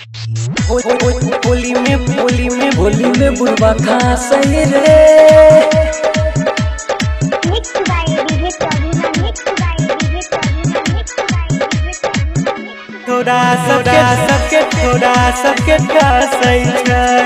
होली में बुढ़वा खा सही रे। थोड़ा सबके खा सही छै।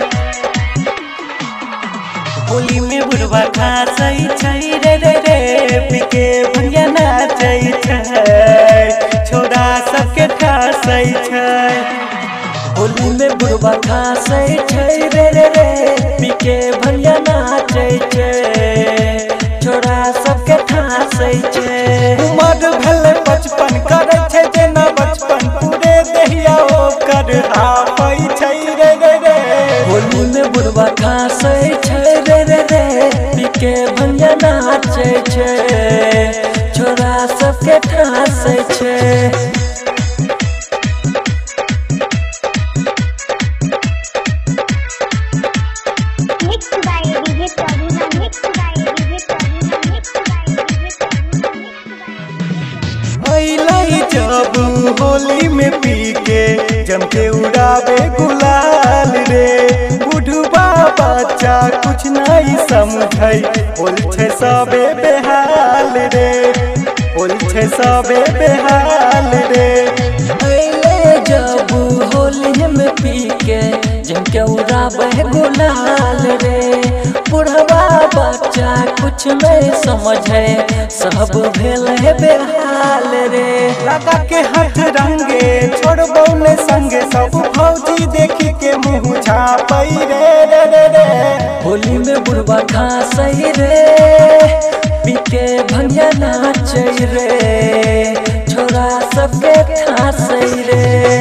होली में बुढ़वा खा सही छै रे रे रे पीके भंगिया नाचै छै। छोड़ा सबके खा सही छै। होली में बुढ़वा खा सही छै रे रे रे पीके भंगिया नाचै छै। छोड़ा सबके खा सही छै। उमर भेले 55 करे छै जेना बचपन पूरे देहिया ओकर हाफै छै रे रे रे। होली में बुढ़वा खा सही छै रे रे रे पीके भंगिया नाचै छै। छोड़ा सबके खा सही छै। जब होली में पी के जम के उड़ावे गुलाल रे। बुढ़वा बच्चा कुछ नहीं समझै होल छै सबे बेहाल रे। होल छै सबे बेहाल रे। जब होली में पी के जम के उड़ावे गुलाल रे। बुढ़वा बच्चा कुछ नहीं समझे सब भेले बेहाल रे। लगा के हाथ रंगे छोड़बौ ने संगे सब भौजी देखी के मुँह झापै रे रे रे रे। होली में बुढ़वा खा सही रे पीके भंगिया नाचै रे। छोड़ा सबके खा सही रे।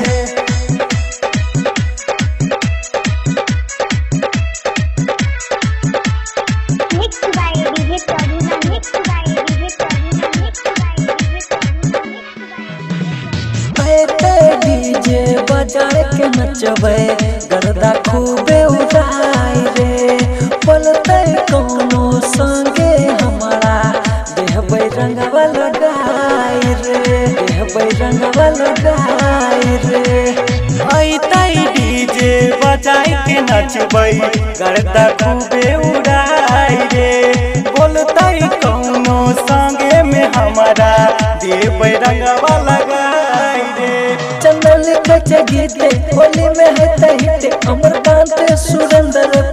डीजे बजाए के नचबे गर्दा खूबे उड़ाई रे। बोलते कोनो संगे हमारा देहबै रंगवा लगाई रे। देहबै रंगवा लगाई रे। ऐतै डीजे बजाए के नचबै गर्दा खूबे उड़ाई रे। बोलते कोनो संगे में हमारा देबै रंगवा लगाई रे। चंदन लिखे गीते होली में है हिते अमरकांत सुरेंद्र